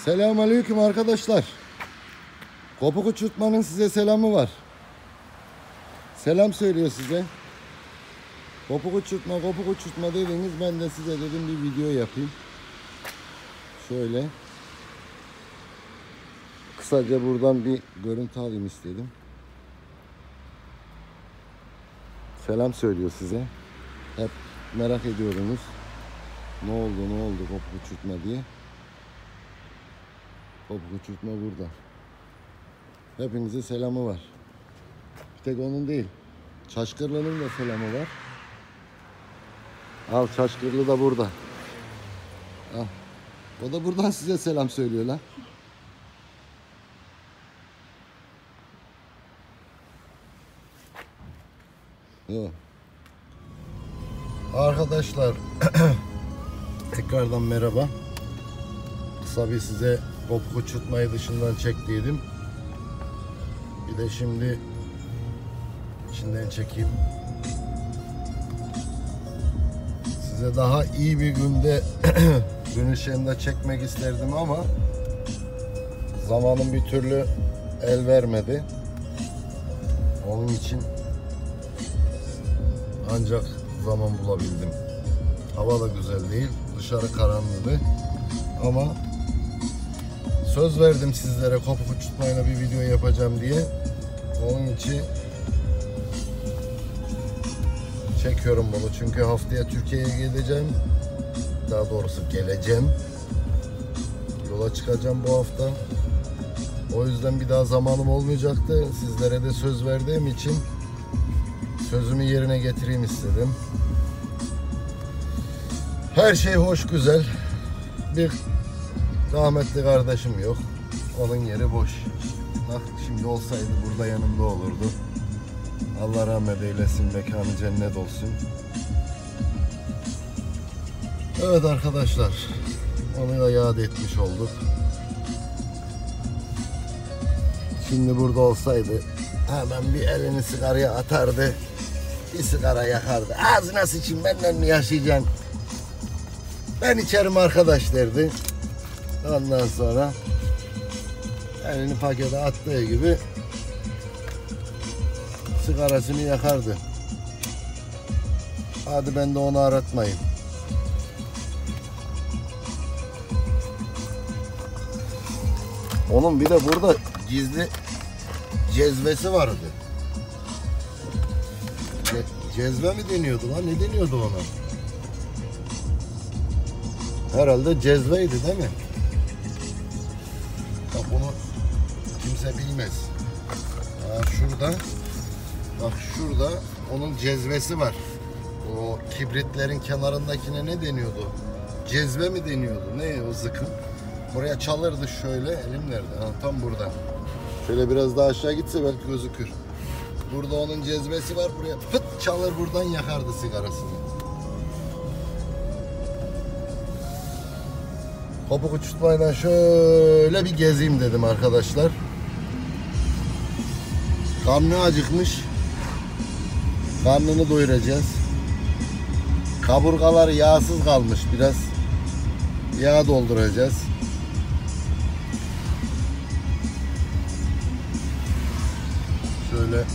Selamünaleyküm arkadaşlar. Kopuk uçurtmanın size selamı var. Selam söylüyor size. Kopuk uçurtma dediniz, ben de size dedim bir video yapayım. Şöyle kısaca buradan bir görüntü alayım istedim. Selam söylüyor size. Hep merak ediyorsunuz. Ne oldu kopuk uçurtma diye. Kopuk uçurtma burada. Hepinize selamı var. Bir tek onun değil. Çaşkırlı'nın da selamı var. Al, Çaşkırlı da burada. Al. O da buradan size selam söylüyor lan. Yok. Arkadaşlar tekrardan merhaba. Kısa bir size kopuk uçurtmayı dışından çektiydim. Bir de şimdi içinden çekeyim. Size daha iyi bir günde gün ışığında çekmek isterdim ama zamanım bir türlü el vermedi. Onun için ancak zaman bulabildim. Hava da güzel değil. Dışarı karanlıktı. Ama söz verdim sizlere kopuk uçurtmayla bir video yapacağım diye. Onun için çekiyorum bunu. Çünkü haftaya Türkiye'ye geleceğim. Daha doğrusu geleceğim. Yola çıkacağım bu hafta. O yüzden bir daha zamanım olmayacaktı. Sizlere de söz verdiğim için sözümü yerine getireyim istedim. Her şey hoş güzel. Bir rahmetli kardeşim yok. Onun yeri boş. Bak, şimdi olsaydı burada yanımda olurdu. Allah rahmet eylesin, mekanı cennet olsun. Evet arkadaşlar, onu da yad etmiş olduk. Şimdi burada olsaydı hemen bir elini sigaraya atardı, bir sigara yakardı. Ağzına sıçayım, benden mi yaşayacaksın? Ben içerim arkadaş derdi. Ondan sonra elini pakete attığı gibi sigarasını yakardı. Hadi ben de onu aratmayayım. Onun bir de burada gizli cezvesi vardı. Cezve mi deniyordu lan? Ne deniyordu ona? Herhalde cezveydi değil mi? Bak, bunu kimse bilmez. Şurada, bak şurada onun cezvesi var. O kibritlerin kenarındakine ne deniyordu? Cezve mi deniyordu? Ne o zıkım? Buraya çalırdı şöyle. Elim nerede? Tam burada. Şöyle biraz daha aşağı gitse belki gözükür. Burada onun cezvesi var. Buraya pıt çalır, buradan yakardı sigarasını. Kopuk uçurtmayla şöyle bir gezeyim dedim arkadaşlar. Karnı acıkmış. Karnını doyuracağız. Kaburgaları yağsız kalmış biraz. Yağ dolduracağız. Şöyle.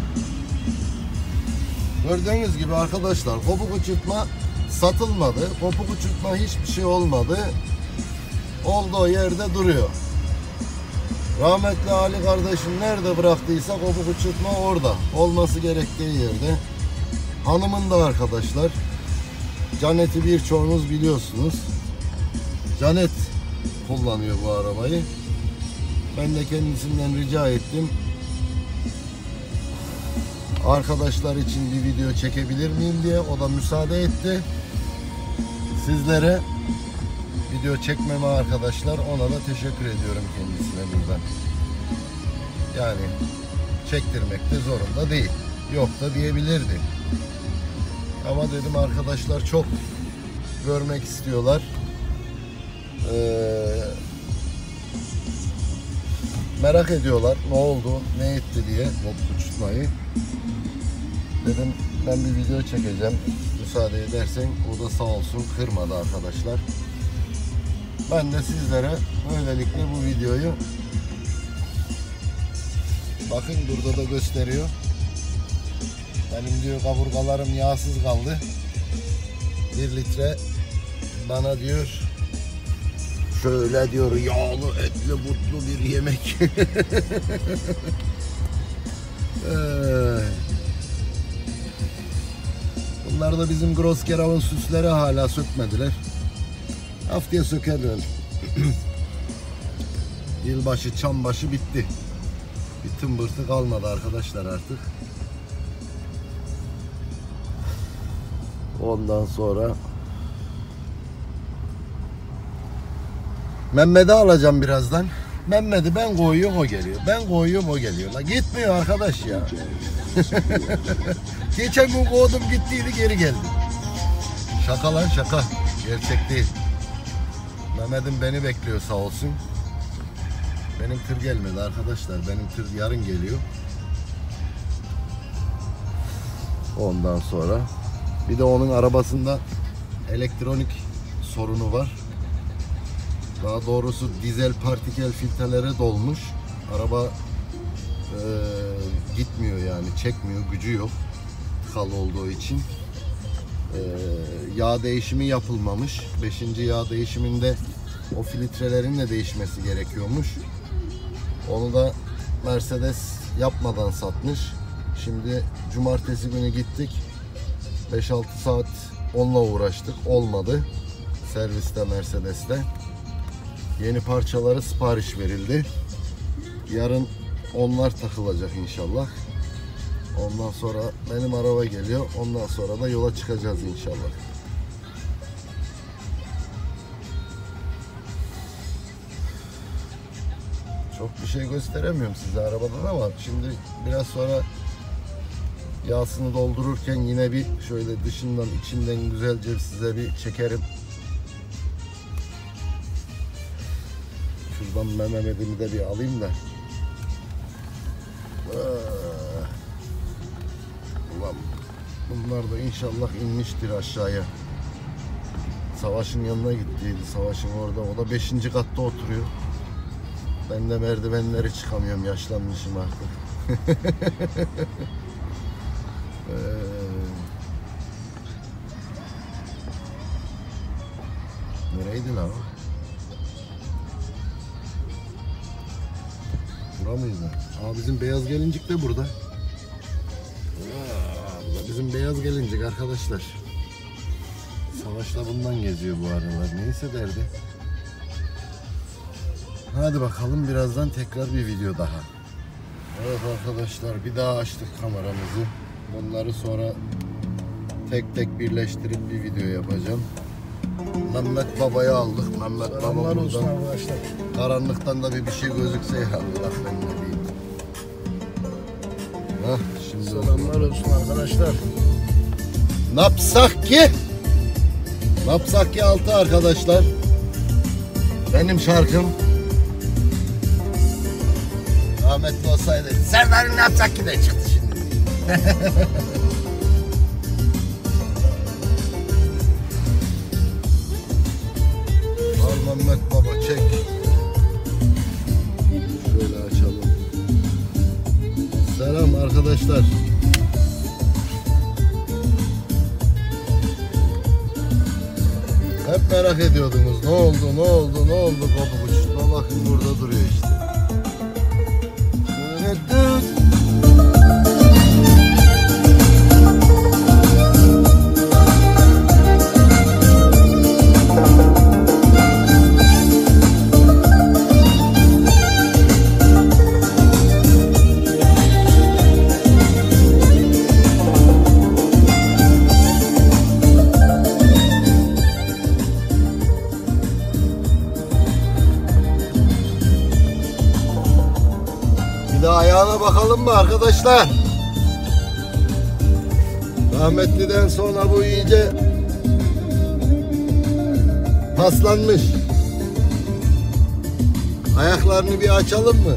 Gördüğünüz gibi arkadaşlar, kopuk uçurtma satılmadı. Kopuk uçurtma hiçbir şey olmadı. Olduğu yerde duruyor. Rahmetli Ali kardeşim nerede bıraktıysa kopuk uçurtma orada. Olması gerektiği yerde. Hanımın da arkadaşlar. Canet'i birçoğunuz biliyorsunuz. Canet kullanıyor bu arabayı. Ben de kendisinden rica ettim. Arkadaşlar için bir video çekebilir miyim diye. O da müsaade etti. Sizlere video çekmeme arkadaşlar, ona da teşekkür ediyorum kendisine buradan. Yani çektirmek de zorunda değil. Yok da diyebilirdi. Ama dedim arkadaşlar çok görmek istiyorlar. Merak ediyorlar ne oldu, ne etti diye kopuk uçurtmayı. Dedim ben bir video çekeceğim. Müsaade edersen, o da sağ olsun kırmadı arkadaşlar. Ben de sizlere böylelikle bu videoyu, bakın burada da gösteriyor. Benim diyor kaburgalarım yağsız kaldı. 1 litre bana diyor şöyle diyor yağlı etli butlu bir yemek. Bunlar da bizim Groskerav'ın süsleri, hala sökmediler. Haftaya sökerler. Yılbaşı, çambaşı bitti. Bir tımbırtı kalmadı arkadaşlar artık. Ondan sonra Mehmet'i alacağım birazdan. Mehmet'i ben koyuyorum, o geliyor. Ben koyuyorum, o geliyor. La gitmiyor arkadaş ya. Geçen gün kovdum, gittiydi, geri geldi. Şaka lan şaka. Gerçek değil. Mehmet'im beni bekliyor sağ olsun. Benim tır gelmedi arkadaşlar. Benim tır yarın geliyor. Ondan sonra bir de onun arabasında elektronik sorunu var. Daha doğrusu dizel partikel filtreleri dolmuş. Araba gitmiyor yani, çekmiyor, gücü yok. Tıkalı olduğu için. Yağ değişimi yapılmamış. 5. yağ değişiminde o filtrelerin de değişmesi gerekiyormuş. Onu da Mercedes yapmadan satmış. Şimdi cumartesi günü gittik. 5-6 saat onunla uğraştık. Olmadı. Serviste, Mercedes'te. Yeni parçaları sipariş verildi. Yarın onlar takılacak inşallah. Ondan sonra benim araba geliyor. Ondan sonra da yola çıkacağız inşallah. Çok bir şey gösteremiyorum size arabadan ama şimdi biraz sonra yağsını doldururken yine bir şöyle dışından içinden güzelce size bir çekerim. Şuradan Mehmet'imi de bir alayım da. Ulan bunlar da inşallah inmiştir aşağıya. Savaş'ın yanına gittiydi. Savaş'ın orada. O da 5. katta oturuyor. Ben de merdivenleri çıkamıyorum. Yaşlanmışım artık. Nereydi lan? Bura mıydı? Aa, bizim beyaz gelincik de burada. Bu da bizim beyaz gelincik arkadaşlar. Savaş'la bundan geziyor bu aralar. Neyse derdi. Hadi bakalım, birazdan tekrar bir video daha. Evet arkadaşlar, bir daha açtık kameramızı. Bunları sonra tek tek birleştirip bir video yapacağım. Mehmet Baba'yı aldık. Mehmet Baba buradan. Karanlıktan da bir şey gözükse ya Allah, ben ne diyeyim. Hah, şimdi selamlar olsun arkadaşlar. Napsaki 6 arkadaşlar. Benim şarkım. Rahmetli olsaydı Serdar'ın Napsaki de çıktı şimdi. Al Mehmet Baba, çek. Şöyle açalım. Selam arkadaşlar. Hep merak ediyordunuz. Ne oldu kopuk uçurtma. Bakın burada duruyor işte. Bir de ayağına bakalım mı arkadaşlar? Rahmetliden sonra bu iyice paslanmış. Ayaklarını bir açalım mı?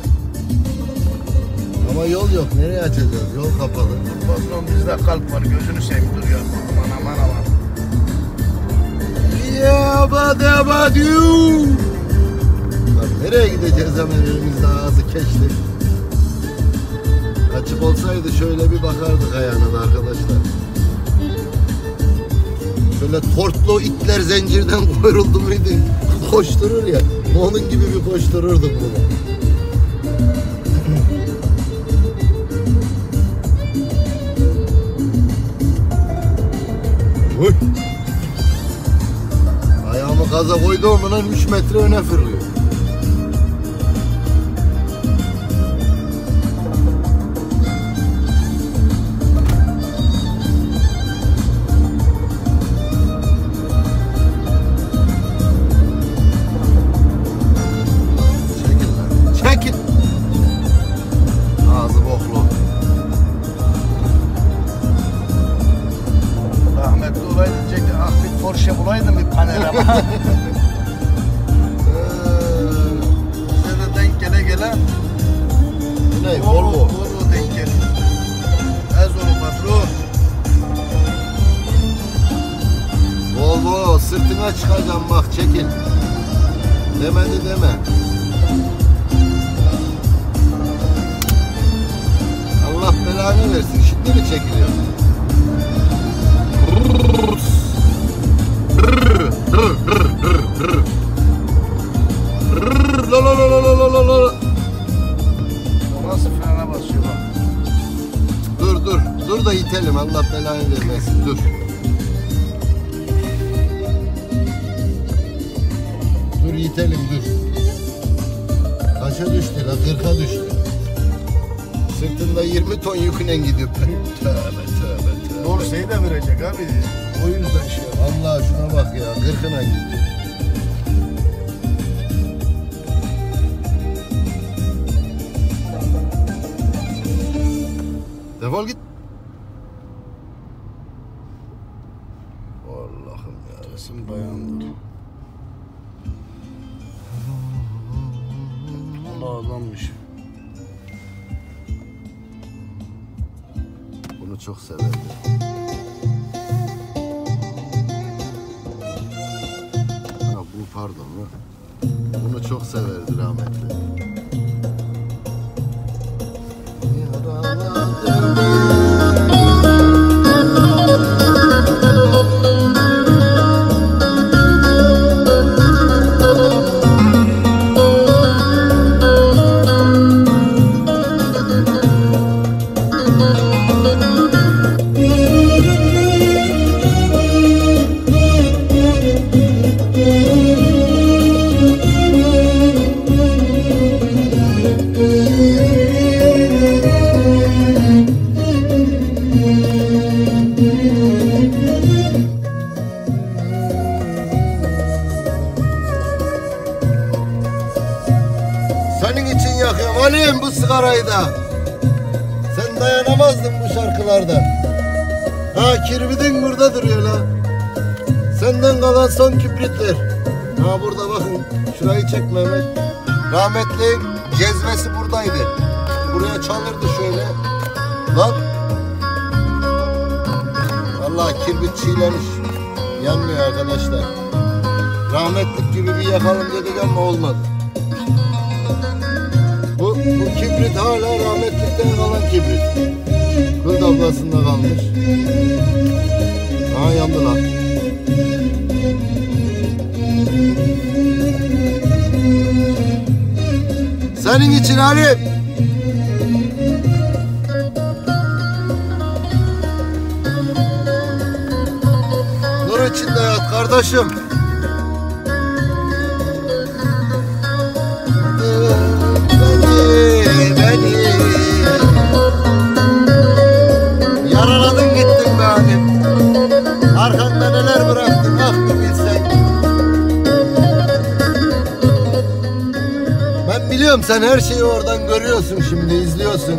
Ama yol yok. Nereye açacağız? Yol kapalı. Patron, bizde kalp var. Gözünü seveyim, dur ya. Aman. Ya badabadyu. Lan nereye gideceğiz hemen elimizde ağzı keşli. Açık olsaydı şöyle bir bakardık ayağına arkadaşlar. Şöyle tortlu itler zincirden koyuldu muydu? Koşturur ya. Onun gibi bir koştururduk bunu. Ayağımı gaza koyduğum an 3 metre öne fırlıyor. Çekil lan. Çekil. Ağzı boklu. Rahmetli olaydı diyecekti. Ah bir Porsche bulaydım bir Panera. Bize de denk gele. Ne? Volvo. Volvo denk gele. Ez onu patron. Volvo sırtına çıkacağım bak çekil. Demedi deme. Allah belanı versin. Şimdi mi çekiliyor? Nasıl frene basıyor bak. Dur da itelim Allah belanı vermesin dur. Dur itelim dur. Kaça düştü la 40'a düştü. Sırtında 20 ton yüküyle gidiyor. Tövbe. Dorsayı da verecek abi. O yüzden şey. Vallahi şuna bak ya 40'ına gidiyor. Defol git. Allah'ım ya. Kesin bayandır. Allah adammış. Bunu çok severdim. Ha bu pardon mu? Bunu çok severdi rahmetli. Senin için yakıyorum Ali'm bu sigarayı da. Sen dayanamazdın bu şarkılarda. Ha kirbidin burada duruyor la. Senden kalan son kibritler. Ha burada bakın. Şurayı çek Mehmet. Rahmetli cezvesi buradaydı. Buraya çalırdı şöyle. Lan. Vallahi kibrit çiğlemiş. Yanmıyor arkadaşlar. Rahmetlik gibi bir yakalım dedik ama olmadı. Bu kibrit hala rahmetlikten kalan kibrit. Kıl tablasında kalmış. Ha yandı lan. Senin için Ali. Nur içinde yat kardeşim. Beni yaraladın gittin be halim. Arkanda neler bıraktın ah bir bilsen. Ben biliyorum sen her şeyi oradan görüyorsun şimdi izliyorsun.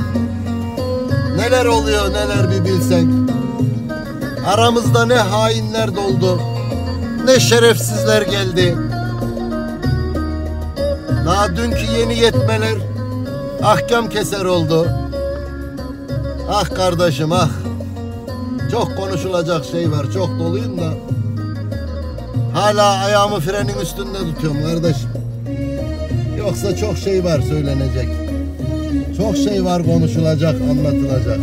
Neler oluyor neler bir bilsen. Aramızda ne hainler doldu, ne şerefsizler geldi. Daha dünkü yeni yetmeler ahkam keser oldu. Ah kardeşim ah. Çok konuşulacak şey var. Çok doluyum da. Hala ayağımı frenin üstünde tutuyorum kardeşim. Yoksa çok şey var söylenecek. Çok şey var konuşulacak, anlatılacak.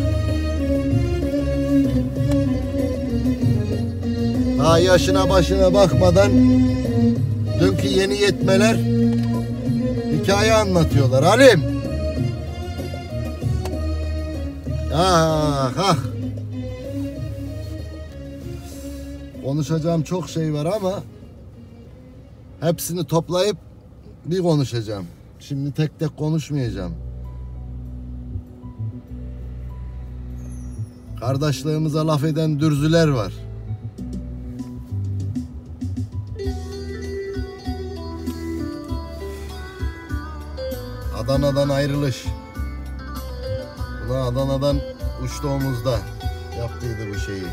Daha yaşına başına bakmadan dünkü yeni yetmeler hikaye anlatıyorlar. Halim. Ah ah. Konuşacağım çok şey var ama hepsini toplayıp bir konuşacağım. Şimdi tek tek konuşmayacağım. Kardeşliğimize laf eden dürzüler var. Adana'dan ayrılış. Buna Adana'dan uçtuğumuzda yaptıydı bu şeyi.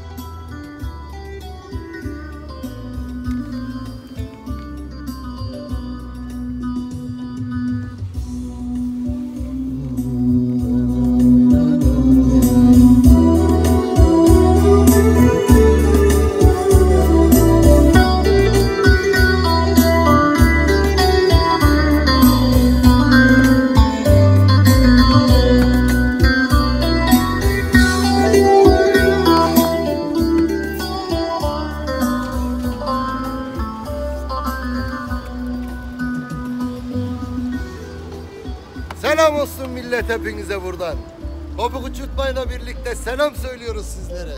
Selam olsun millet hepinize buradan. Topuk Uçurtmayla birlikte selam söylüyoruz sizlere.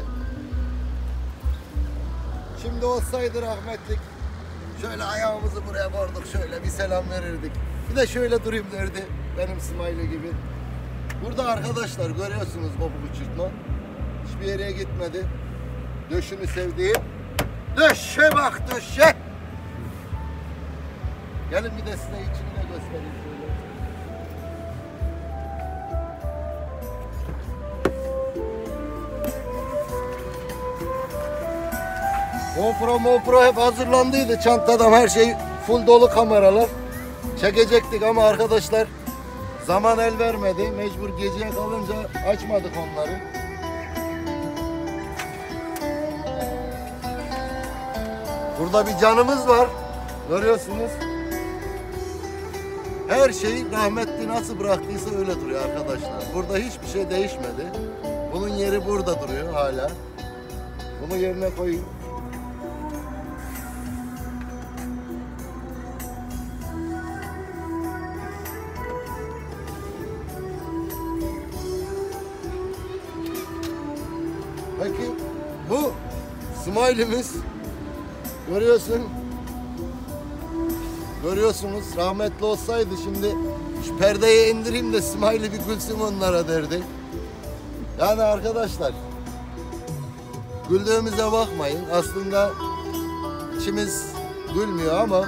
Şimdi olsaydı rahmetlik şöyle ayağımızı buraya koyduk, şöyle bir selam verirdik. Bir de şöyle durayım derdi benim Smiley gibi. Burada arkadaşlar görüyorsunuz Topuk Uçurtma. Hiçbir yere gitmedi. Döşünü sevdiğim. Döşe bak döşe. Gelin bir de size içini de göstereyim şöyle. GoPro hep hazırlandıydı. Çantadan her şey full dolu kameralar. Çekecektik ama arkadaşlar zaman el vermedi. Mecbur geceye kalınca açmadık onları. Burada bir canımız var. Görüyorsunuz. Her şeyi rahmetli nasıl bıraktıysa öyle duruyor arkadaşlar. Burada hiçbir şey değişmedi. Bunun yeri burada duruyor hala. Bunu yerine koyayım. Peki bu Smiley'miz görüyorsunuz rahmetli olsaydı şimdi şu perdeyi indireyim de Smiley bir gülsün onlara derdi. Yani arkadaşlar güldüğümüze bakmayın, aslında içimiz gülmüyor ama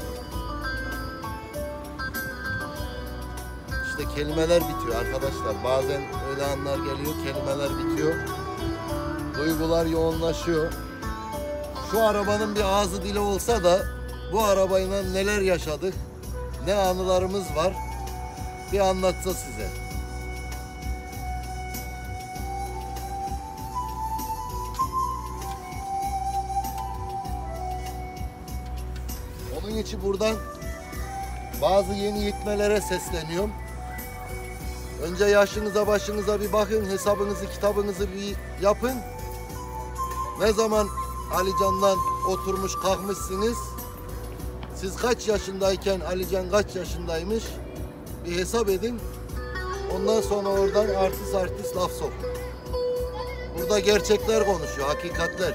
işte kelimeler bitiyor arkadaşlar. Bazen öyle anlar geliyor, kelimeler bitiyor. Duygular yoğunlaşıyor. Şu arabanın bir ağzı dili olsa da bu arabayla neler yaşadık, ne anılarımız var bir anlatsa size. Onun için buradan bazı yeni yitmelere sesleniyorum. Önce yaşınıza başınıza bir bakın, hesabınızı kitabınızı bir yapın. Ne zaman Alican'dan oturmuş kalkmışsınız, siz kaç yaşındayken Alican kaç yaşındaymış bir hesap edin. Ondan sonra oradan artist laf sokun. Burada gerçekler konuşuyor, hakikatler.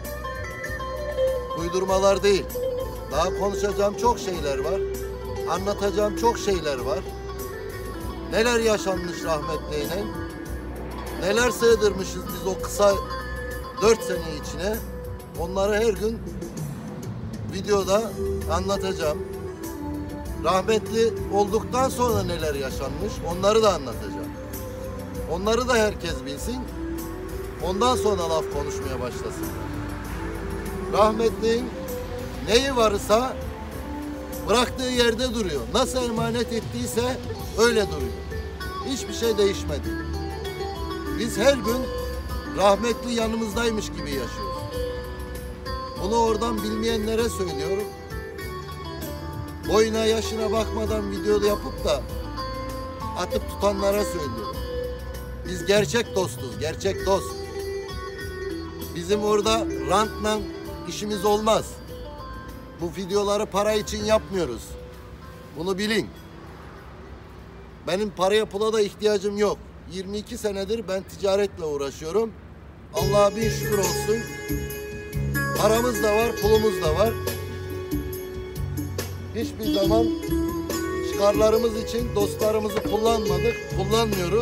Uydurmalar değil. Daha konuşacağım çok şeyler var. Anlatacağım çok şeyler var. Neler yaşanmış rahmetliyle. Neler sığdırmışız biz o kısa 4 sene içine. Onları her gün videoda anlatacağım. Rahmetli olduktan sonra neler yaşanmış onları da anlatacağım. Onları da herkes bilsin. Ondan sonra laf konuşmaya başlasın. Rahmetliğin neyi varsa bıraktığı yerde duruyor. Nasıl emanet ettiyse öyle duruyor. Hiçbir şey değişmedi. Biz her gün rahmetli yanımızdaymış gibi yaşıyoruz. Bunu oradan bilmeyenlere söylüyorum. Boyuna yaşına bakmadan video yapıp da atıp tutanlara söylüyorum. Biz gerçek dostuz, gerçek dost. Bizim orada rantla işimiz olmaz. Bu videoları para için yapmıyoruz. Bunu bilin. Benim paraya pula da ihtiyacım yok. 22 senedir ben ticaretle uğraşıyorum. Allah'a bin şükür olsun. Paramız da var, pulumuz da var. Hiçbir zaman çıkarlarımız için dostlarımızı kullanmadık, kullanmıyoruz.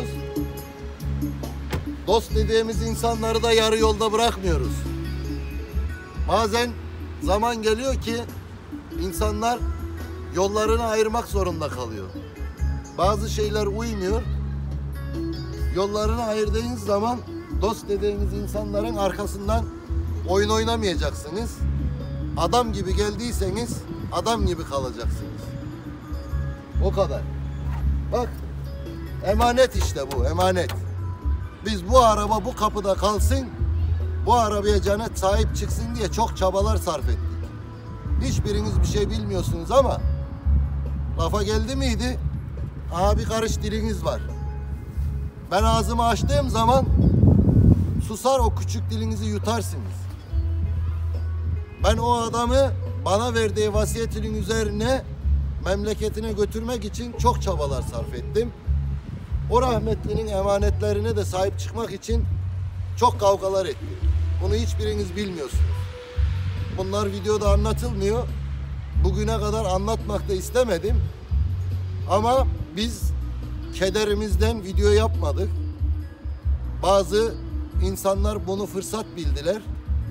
Dost dediğimiz insanları da yarı yolda bırakmıyoruz. Bazen zaman geliyor ki insanlar yollarını ayırmak zorunda kalıyor. Bazı şeyler uymuyor. Yollarını ayırdığınız zaman dost dediğiniz insanların arkasından oyun oynamayacaksınız. Adam gibi geldiyseniz adam gibi kalacaksınız. O kadar. Bak, emanet işte bu, emanet. Biz bu araba bu kapıda kalsın, bu arabaya Canet sahip çıksın diye çok çabalar sarf ettik. Hiçbiriniz bir şey bilmiyorsunuz ama lafa geldi miydi? Aha bir karış diliniz var. Ben ağzımı açtığım zaman susar, o küçük dilinizi yutarsınız. Ben o adamı bana verdiği vasiyetinin üzerine memleketine götürmek için çok çabalar sarf ettim. O rahmetlinin emanetlerine de sahip çıkmak için çok kavgalar ettim. Bunu hiçbiriniz bilmiyorsunuz. Bunlar videoda anlatılmıyor. Bugüne kadar anlatmak da istemedim. Ama biz kederimizden video yapmadık. Bazı insanlar bunu fırsat bildiler.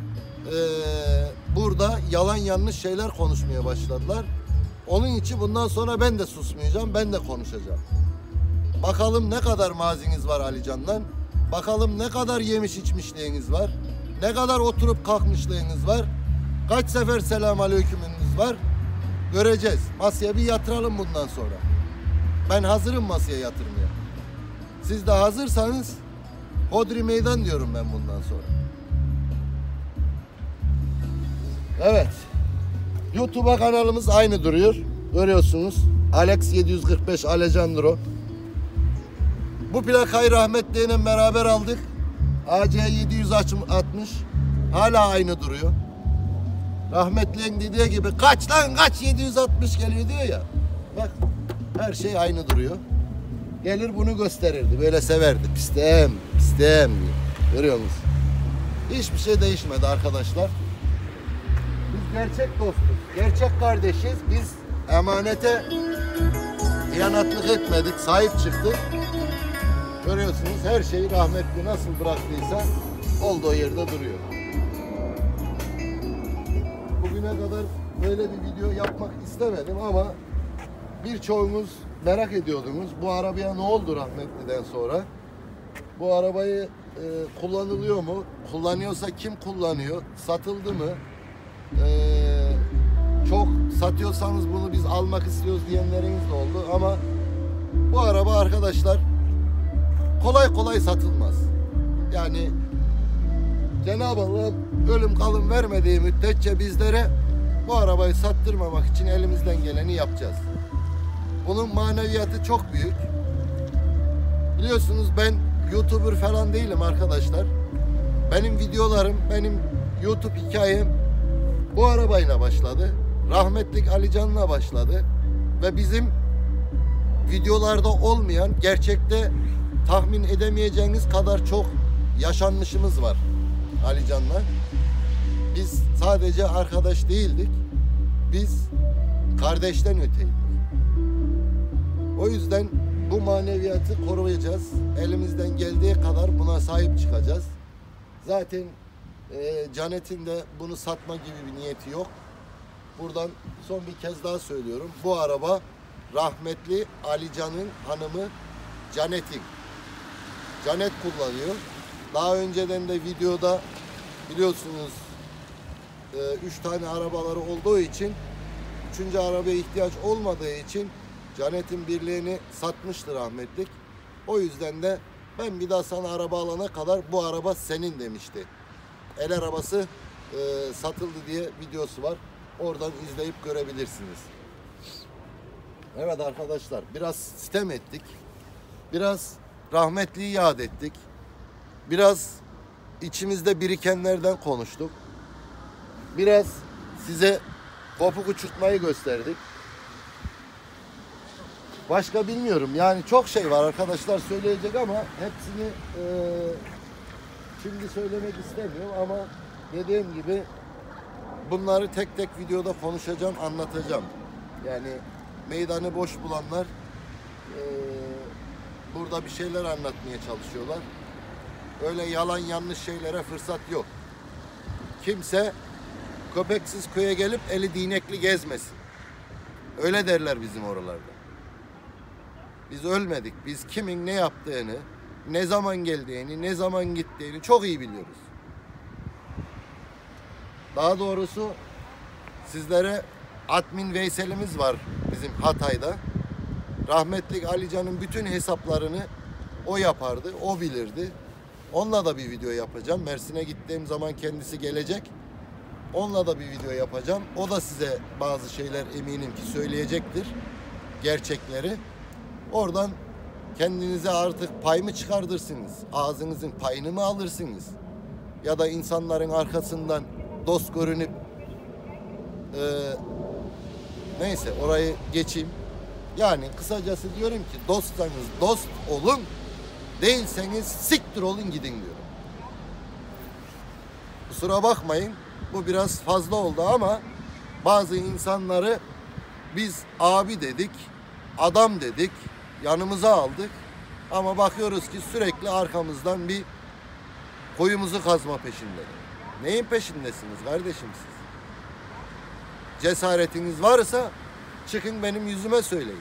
Burada yalan yanlış şeyler konuşmaya başladılar. Onun için bundan sonra ben de susmayacağım, ben de konuşacağım. Bakalım ne kadar maziniz var Alican'dan. Bakalım ne kadar yemiş içmişliğiniz var. Ne kadar oturup kalkmışlığınız var. Kaç sefer selamünaleykümünüz var. Göreceğiz. Masaya bir yatıralım bundan sonra. Ben hazırım masaya yatırmaya. Siz de hazırsanız hodri meydan diyorum ben bundan sonra. Evet. YouTube'a kanalımız aynı duruyor. Görüyorsunuz. Alex 745 Alejandro. Bu plakayı rahmetliyle beraber aldık. AC 760. Hala aynı duruyor. Rahmetliğin dediği gibi kaç lan kaç 760 geliyor diyor ya. Bak her şey aynı duruyor. Gelir bunu gösterirdi. Böyle severdi. Pistem, pistem diye. Görüyor musunuz? Hiçbir şey değişmedi arkadaşlar. Biz gerçek dostuz. Gerçek kardeşiz. Biz emanete ihanetlik etmedik. Sahip çıktık. Görüyorsunuz her şeyi rahmetli nasıl bıraktıysa olduğu yerde duruyor. Bugüne kadar böyle bir video yapmak istemedim ama birçoğunuz merak ediyordunuz. Bu arabaya ne oldu rahmetliden sonra? Bu arabayı kullanılıyor mu? Kullanıyorsa kim kullanıyor? Satıldı mı? Çok satıyorsanız bunu biz almak istiyoruz diyenleriniz de oldu ama bu araba arkadaşlar kolay kolay satılmaz. Yani Cenab-ı Allah ölüm kalım vermediği müddetçe bizlere bu arabayı sattırmamak için elimizden geleni yapacağız. Bunun maneviyatı çok büyük. Biliyorsunuz ben YouTuber falan değilim arkadaşlar. Benim videolarım, benim YouTube hikayem bu arabayla başladı. Rahmetlik Alican'la başladı. Ve bizim videolarda olmayan, gerçekte tahmin edemeyeceğiniz kadar çok yaşanmışımız var Alican'la. Biz sadece arkadaş değildik. Biz kardeşten öteydik. O yüzden bu maneviyatı koruyacağız. Elimizden geldiği kadar buna sahip çıkacağız. Zaten Canet'in de bunu satma gibi bir niyeti yok. Buradan son bir kez daha söylüyorum. Bu araba rahmetli Alican'ın hanımı Canet'in. Canet kullanıyor. Daha önceden de videoda biliyorsunuz 3 tane arabaları olduğu için 3. arabaya ihtiyaç olmadığı için Canet'in birliğini satmıştır rahmetlik. O yüzden de ben bir daha sana araba alana kadar bu araba senin demişti. El arabası satıldı diye videosu var. Oradan izleyip görebilirsiniz. Evet arkadaşlar, biraz sitem ettik. Biraz rahmetliyi yad ettik. Biraz içimizde birikenlerden konuştuk. Biraz size kopuk uçurtmayı gösterdik. Başka bilmiyorum. Yani çok şey var arkadaşlar söyleyecek ama hepsini şimdi söylemek istemiyorum ama dediğim gibi bunları tek tek videoda konuşacağım, anlatacağım. Yani meydanı boş bulanlar burada bir şeyler anlatmaya çalışıyorlar. Öyle yalan yanlış şeylere fırsat yok. Kimse köpeksiz köye gelip eli değnekli gezmesin. Öyle derler bizim oralarda. Biz ölmedik. Biz kimin ne yaptığını, ne zaman geldiğini, ne zaman gittiğini çok iyi biliyoruz. Daha doğrusu sizlere admin Veysel'imiz var bizim Hatay'da. Rahmetli Alican'ın bütün hesaplarını o yapardı, o bilirdi. Onunla da bir video yapacağım. Mersin'e gittiğim zaman kendisi gelecek. Onunla da bir video yapacağım. O da size bazı şeyler eminim ki söyleyecektir. Gerçekleri. Oradan kendinize artık pay mı çıkartırsınız? Ağzınızın payını mı alırsınız? Ya da insanların arkasından dost görünüp neyse orayı geçeyim. Yani kısacası diyorum ki dostsanız dost olun, değilseniz siktir olun gidin diyorum. Kusura bakmayın, bu biraz fazla oldu ama bazı insanları biz abi dedik, adam dedik, yanımıza aldık ama bakıyoruz ki sürekli arkamızdan bir koyumuzu kazma peşinde. Neyin peşindesiniz kardeşim siz? Cesaretiniz varsa çıkın benim yüzüme söyleyin.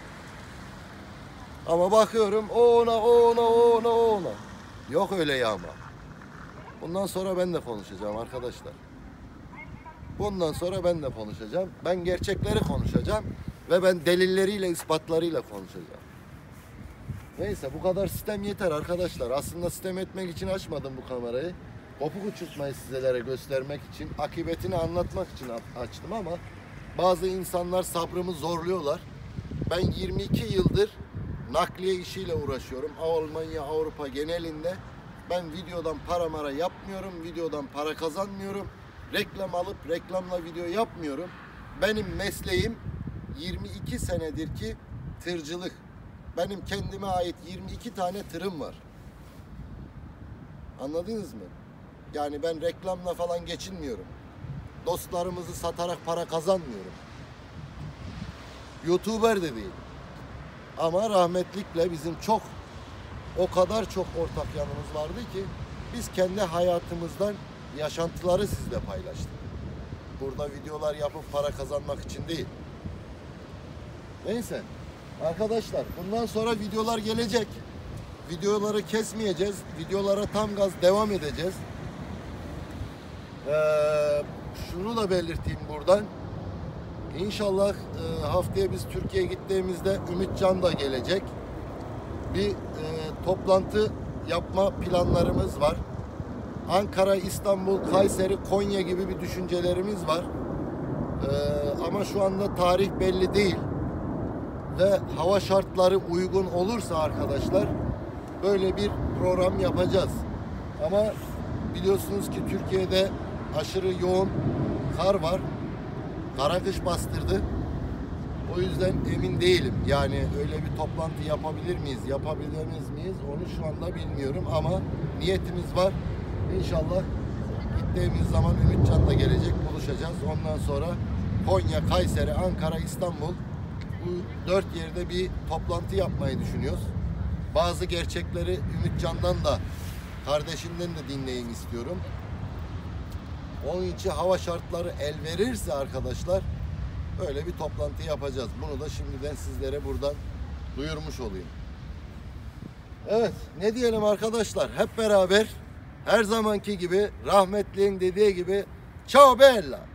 Ama bakıyorum o ona. Yok öyle yağma. Bundan sonra ben de konuşacağım arkadaşlar. Bundan sonra ben de konuşacağım. Ben gerçekleri konuşacağım ve ben delilleriyle, ispatlarıyla konuşacağım. Neyse bu kadar sistem yeter arkadaşlar. Aslında sistem etmek için açmadım bu kamerayı. Kopuk uçurtmayı sizlere göstermek için, akıbetini anlatmak için açtım ama bazı insanlar sabrımı zorluyorlar. Ben 22 yıldır nakliye işiyle uğraşıyorum. Almanya, Avrupa genelinde. Ben videodan para yapmıyorum. Videodan para kazanmıyorum. Reklam alıp reklamla video yapmıyorum. Benim mesleğim 22 senedir ki tırcılık. Benim kendime ait 22 tane tırım var. Anladınız mı? Yani ben reklamla falan geçinmiyorum. Dostlarımızı satarak para kazanmıyorum. YouTuber de değil. Ama rahmetlikle bizim o kadar çok ortak yanımız vardı ki biz kendi hayatımızdan yaşantıları sizle paylaştık. Burada videolar yapıp para kazanmak için değil. Neyse arkadaşlar bundan sonra videolar gelecek. Videoları kesmeyeceğiz. Videolara tam gaz devam edeceğiz. Şunu da belirteyim buradan. İnşallah haftaya biz Türkiye'ye gittiğimizde Ümitcan da gelecek. Bir toplantı yapma planlarımız var. Ankara, İstanbul, Kayseri, Konya gibi bir düşüncelerimiz var. Ama şu anda tarih belli değil. Ve hava şartları uygun olursa arkadaşlar böyle bir program yapacağız. Ama biliyorsunuz ki Türkiye'de aşırı yoğun kar var. Kara kış bastırdı. O yüzden emin değilim. Yani öyle bir toplantı yapabilir miyiz, yapabilir miyiz onu şu anda bilmiyorum ama niyetimiz var. İnşallah gittiğimiz zaman Ümitcan da gelecek, buluşacağız. Ondan sonra Konya, Kayseri, Ankara, İstanbul bu 4 yerde bir toplantı yapmayı düşünüyoruz. Bazı gerçekleri Ümitcan'dan da kardeşimden de dinleyin istiyorum. Onun için hava şartları el verirse arkadaşlar böyle bir toplantı yapacağız. Bunu da şimdiden sizlere buradan duyurmuş olayım. Evet, ne diyelim arkadaşlar? Hep beraber her zamanki gibi rahmetliğin dediği gibi ciao bella.